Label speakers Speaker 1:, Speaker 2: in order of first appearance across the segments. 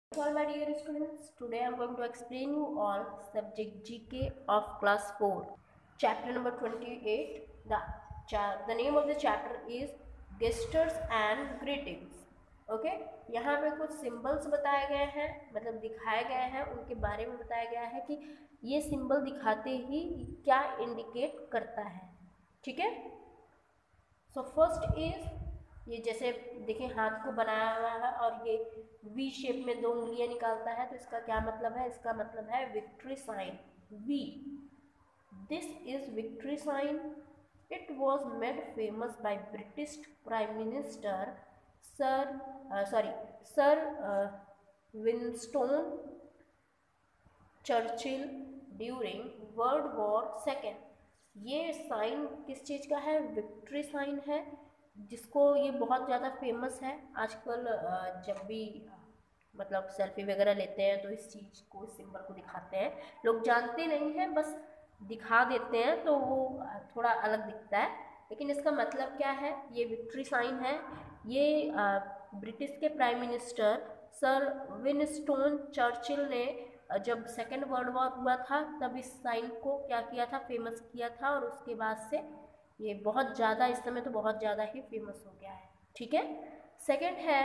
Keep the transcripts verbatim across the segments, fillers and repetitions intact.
Speaker 1: All my dear students, today I am going to explain you all subject G K of class four, chapter number twenty-eight. The, the name of the chapter is gestures and greetings. Okay okay? यहाँ पे कुछ symbols बताए गए हैं, मतलब दिखाए गए हैं, उनके बारे में बताया गया है कि ये सिंबल दिखाते ही क्या इंडिकेट करता है. ठीक है. सो फर्स्ट इज, ये जैसे देखिए हाथ को बनाया हुआ है और ये वी शेप में दो उंगलियां निकालता है, तो इसका क्या मतलब है? इसका मतलब है victory sign, V. This is victory sign. It was made famous by British prime minister sir sorry sir Winston Churchill during world war second. ये साइन किस चीज़ का है? विक्ट्री साइन है, जिसको ये बहुत ज़्यादा फेमस है. आजकल जब भी मतलब सेल्फी वगैरह लेते हैं तो इस चीज़ को, इस सिंबल को दिखाते हैं. लोग जानते नहीं हैं, बस दिखा देते हैं तो वो थोड़ा अलग दिखता है, लेकिन इसका मतलब क्या है? ये विक्ट्री साइन है. ये ब्रिटिश के prime minister sir Winston Churchill ने जब सेकेंड वर्ल्ड वॉर हुआ था तब इस साइन को क्या किया था? फेमस किया था, और उसके बाद से ये बहुत ज़्यादा, इस समय तो बहुत ज़्यादा ही फेमस हो गया है. ठीक है. सेकेंड है,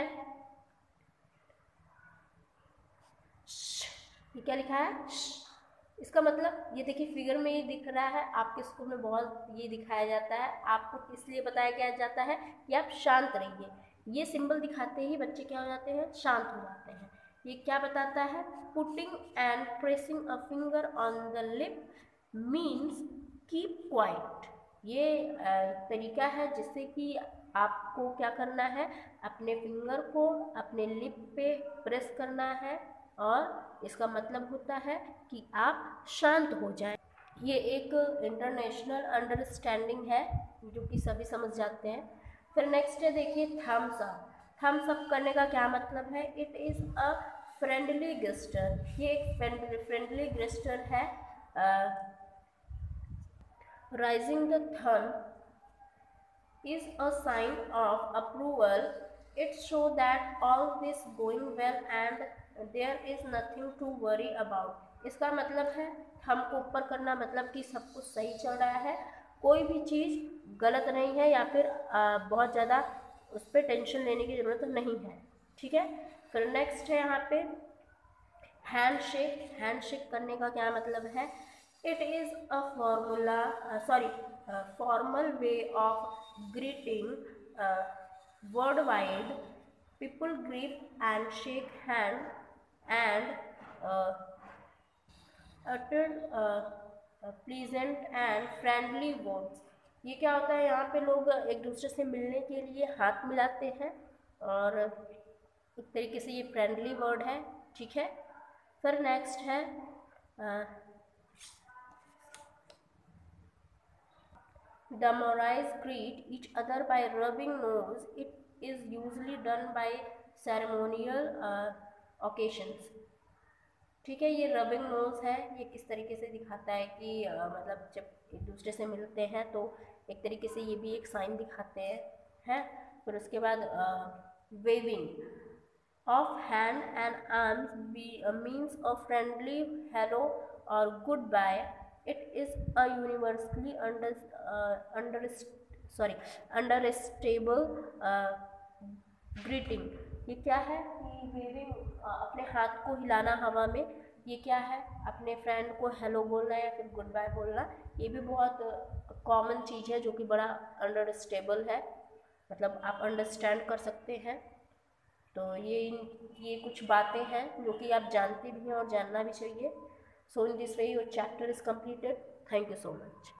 Speaker 1: ये क्या लिखा है? इसका मतलब ये देखिए फिगर में ये दिख रहा है. आपके स्कूल में बहुत ये दिखाया जाता है. आपको इसलिए बताया जाता है कि आप शांत रहिए. ये सिंबल दिखाते ही बच्चे क्या हो जाते हैं? शांत हो जाते हैं. ये क्या बताता है? Putting and pressing a finger on the lip means keep quiet. ये तरीका है जिससे कि आपको क्या करना है? अपने फिंगर को अपने लिप पे प्रेस करना है, और इसका मतलब होता है कि आप शांत हो जाएं. ये एक इंटरनेशनल अंडरस्टैंडिंग है जो कि सभी समझ जाते हैं. फिर नेक्स्ट है, देखिए थम्स अप. थम्स अप करने का क्या मतलब है? It is a friendly gesture. ये एक फ्रेंडली गेस्टर है. Raising the thumb is a sign of approval. It shows that all this going well and there is nothing to worry about. इसका मतलब है थंब को ऊपर करना, मतलब कि सब कुछ सही चल रहा है, कोई भी चीज़ गलत नहीं है, या फिर आ, बहुत ज़्यादा उस पर टेंशन लेने की ज़रूरत नहीं है. ठीक है. फिर नेक्स्ट है यहाँ पे हैंड शेक. हैंड शेक करने का क्या मतलब है? It is a formula, uh, sorry, uh, formal way of greeting uh, worldwide. People greet and shake hand and uh, utter uh, uh, pleasant and friendly words. ये क्या होता है? यहाँ पे लोग एक दूसरे से मिलने के लिए हाथ मिलाते हैं, और एक तरीके से ये फ्रेंडली वर्ड है. ठीक है. फिर नेक्स्ट है the Morais greet each other by rubbing nose. It is usually done by ceremonial uh, occasions. ठीक है. ये रबिंग नोज है. ये किस तरीके से दिखाता है कि uh, मतलब जब एक दूसरे से मिलते हैं तो एक तरीके से ये भी एक साइन दिखाते हैं. है. फिर उसके बाद waving of hand and arms be means of friendly hello और good bye. It is a universally under uh, under sorry understandable uh, greeting. ये क्या है? कि वेविंग, अपने हाथ को हिलाना हवा में. ये क्या है? अपने फ्रेंड को हेलो बोलना या फिर गुड बाय बोलना. ये भी बहुत कॉमन चीज़ है जो कि बड़ा अंडरस्टेबल है, मतलब आप अंडरस्टैंड कर सकते हैं. तो ये ये कुछ बातें हैं जो कि आप जानते भी हैं और जानना भी चाहिए. So in this way your chapter is completed. Thank you so much.